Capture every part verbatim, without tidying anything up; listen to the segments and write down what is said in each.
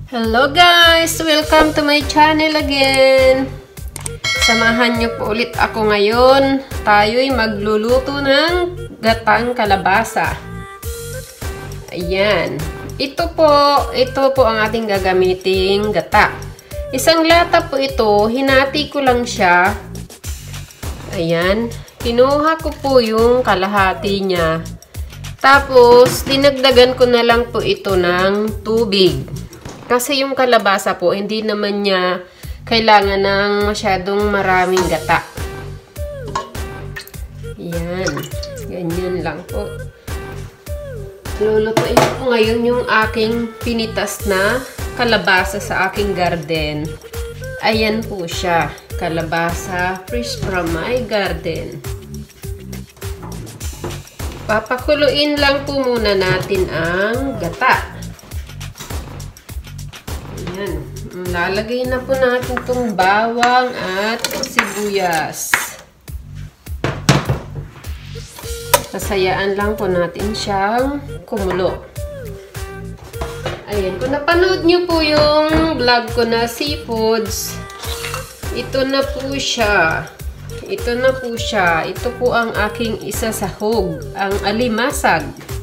Hello guys! Welcome to my channel again! Samahan niyo po ulit ako ngayon. Tayo'y magluluto ng gatang kalabasa. Ayan. Ito po, ito po ang ating gagamiting gata. Isang lata po ito, hinati ko lang siya. Ayan. Kinuha ko po yung kalahati niya. Tapos, dinagdagan ko na lang po ito ng tubig. Kasi yung kalabasa po, hindi naman niya kailangan ng masyadong maraming gata. Yan. Ganyan lang po. Lulutuin ko ngayon yung aking pinitas na kalabasa sa aking garden. Ayan po siya. Kalabasa fresh from my garden. Papakuluin lang po muna natin ang gata. Ayan. Lalagay na po natin itong bawang at sibuyas. Sasayaan lang po natin siyang kumulo. Ayan. Kung napanood nyo po yung vlog ko na seafoods, ito na po siya. Ito na po siya. Ito po ang aking isa sa hog. Ang alimasag.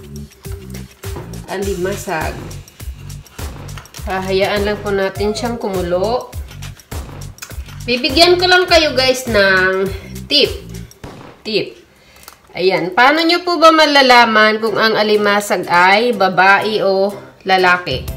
Alimasag. Hahayaan lang po natin siyang kumulo. Bibigyan ko lang kayo guys ng tip. Tip. Ayan. Paano nyo po ba malalaman kung ang alimasag ay babae o lalaki?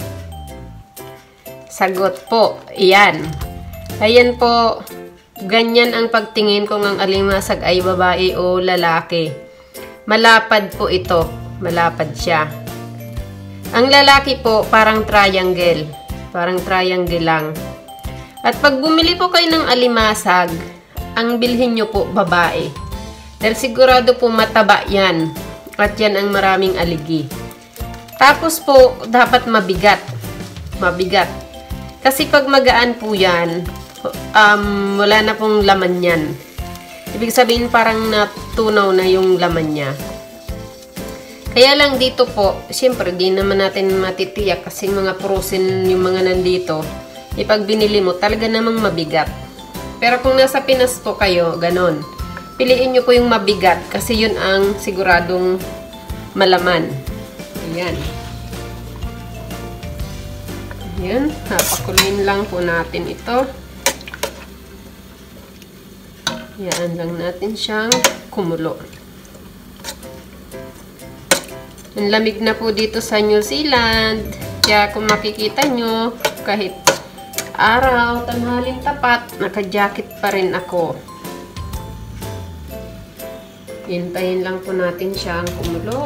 Sagot po. Ayan. Ayan po. Ganyan ang pagtingin kung ang alimasag ay babae o lalaki. Malapad po ito. Malapad siya. Ang lalaki po, parang triangle. Parang triangle lang. At pag bumili po kayo ng alimasag, ang bilhin nyo po, babae. Dahil sigurado po mataba yan. At yan ang maraming aligi. Tapos po, dapat mabigat. Mabigat. Kasi pag magaan po yan, um, wala na pong laman yan. Ibig sabihin parang natunaw na yung laman niya. Kaya lang dito po, siyempre di naman natin matitiyak kasi mga frozen yung mga nandito. Ipag binili mo, talaga namang mabigat. Pero kung nasa Pinas po kayo, ganon. Piliin nyo po yung mabigat kasi yun ang siguradong malaman. Ayan. Ayan. Papakuloyin lang po natin ito. Ayan lang natin siyang kumulo. Ang lamig na po dito sa New Zealand. Kaya kung makikita nyo, kahit araw, tanghaling tapat, naka-jacket pa rin ako. Hintayin lang po natin siyang kumulo.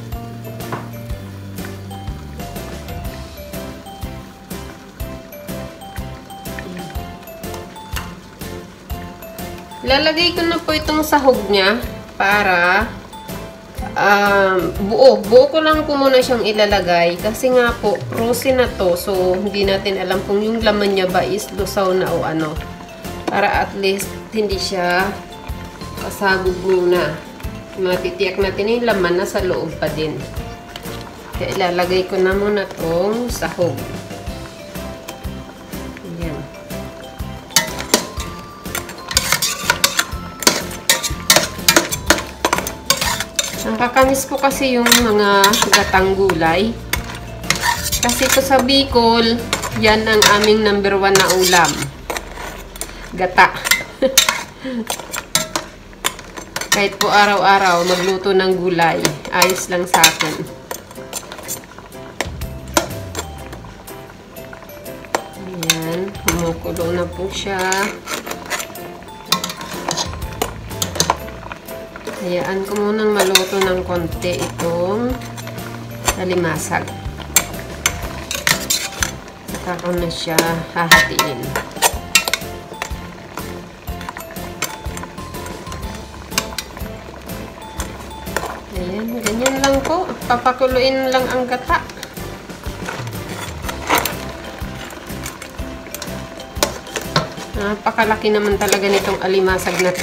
Lalagay ko na po itong sahog niya para Um, buo. Buo ko lang po muna siyang ilalagay. Kasi nga po, frozen na to. So, hindi natin alam kung yung laman niya ba is lusaw na o ano. Para at least, hindi siya kasagog muna. Matitiyak natin yung laman na sa loob pa din. Kaya ilalagay ko na muna tong sahog. Ayan. Ang kakamis po kasi yung mga gatang gulay. Kasi ito sa Bicol, yan ang aming number one na ulam. Gata. Kahit po araw-araw magluto ng gulay, ayos lang sa akin. Ayan, kumukulo na po siya. Hayaan ko munang maluto ng konti itong alimasag. Saka ko na siya hahatiin. Ayan, ganyan lang po. Papakuluin lang ang gata. Napakalaki naman talaga nitong alimasag na to.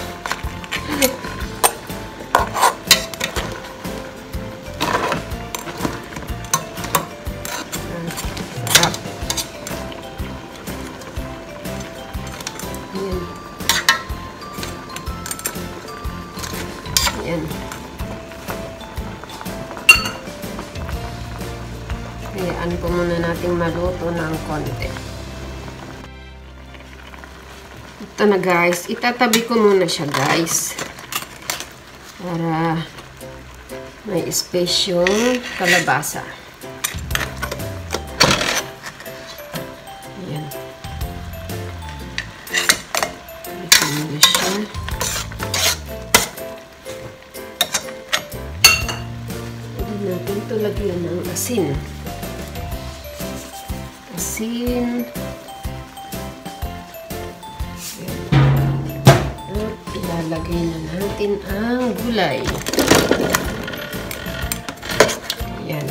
Hayaan po muna natin maluto ng konti. Ito na guys. Itatabi ko muna siya guys. Para may space yung kalabasa. Ayan. Ito muna siya. Pwede natin ito lagyan ng asin. Asin. At ilalagay na natin ang gulay. Ayan.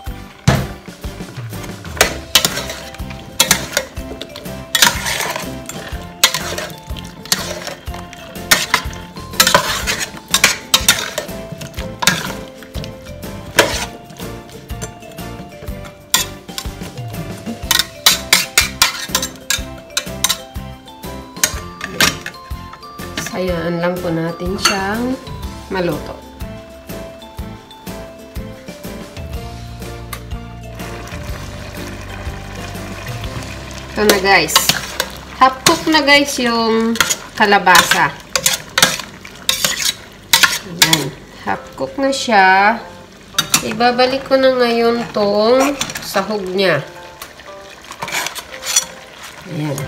Hayaan lang po natin siyang maluto. Ito na guys. Half cook na guys yung kalabasa. Ayan. Half cook na siya. Ibabalik ko na ngayon tong sahog niya. Ayan.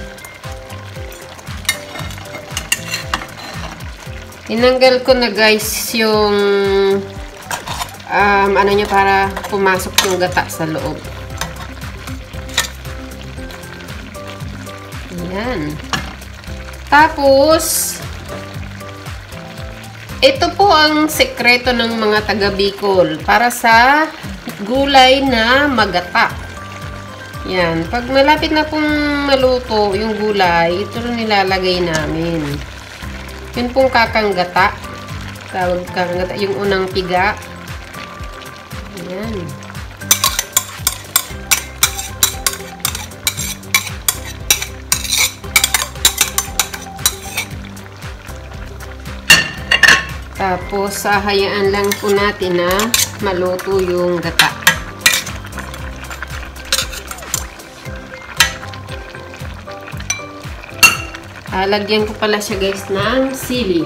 Tinanggal ko na guys yung um, ano niya para pumasok yung gata sa loob. Ayan. Tapos, ito po ang sekreto ng mga taga Bicol para sa gulay na magata. Yan. Pag malapit na pong maluto yung gulay, ito rin nilalagay namin. Yun pong kakanggata. Tawag kakanggata. Yung unang piga. Ayan. Tapos, sahayaan lang po natin na maluto yung gata. Lagyan ko pala siya guys ng sili.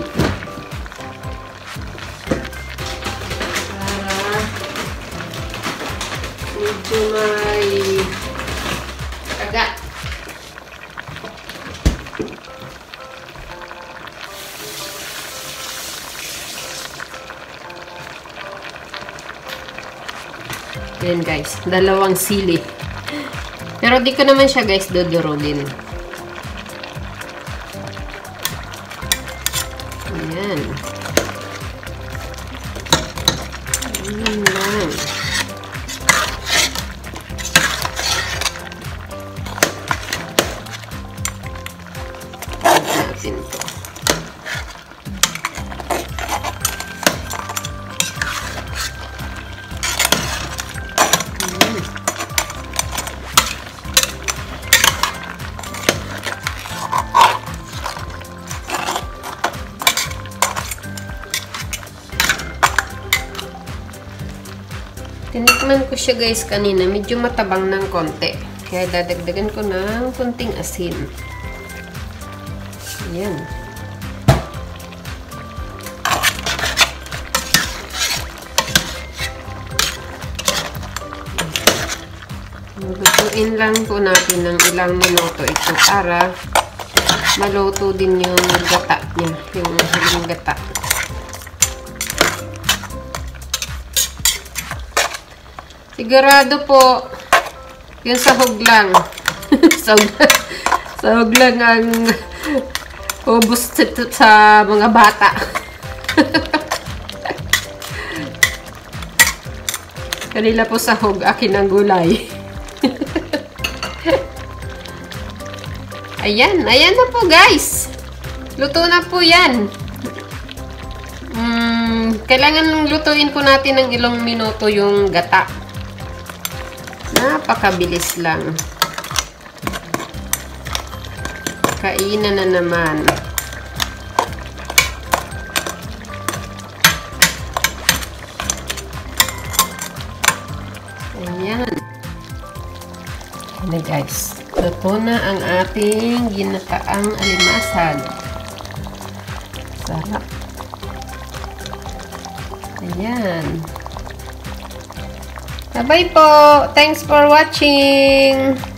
Para medyo may kagat. Yan guys, dalawang sili. Pero di ko naman siya guys dodorogin. Ayan. Ayan lang. Ayan natin ito. Tinikman ko siya guys kanina, medyo matabang ng konti. Kaya dadagdagan ko ng konting asin. Ayan. Lutuin lang po natin ng ilang minuto ito para maluto din yung gata niya, yung huling gata. Sigurado po, yung sahog lang. sahog, sahog lang ang ubos sa mga bata. Kanila po sahog, akin ang gulay. Ayan, ayan na po guys. Luto na po yan. Mm, kailangan lutuin po natin ng ilang minuto yung gata. Napakabilis lang. Kainan na naman. Ayan. na guys. Luto na ang ating ginataang alimasag. Sarap. Ayan. Bye-bye po. Thanks for watching.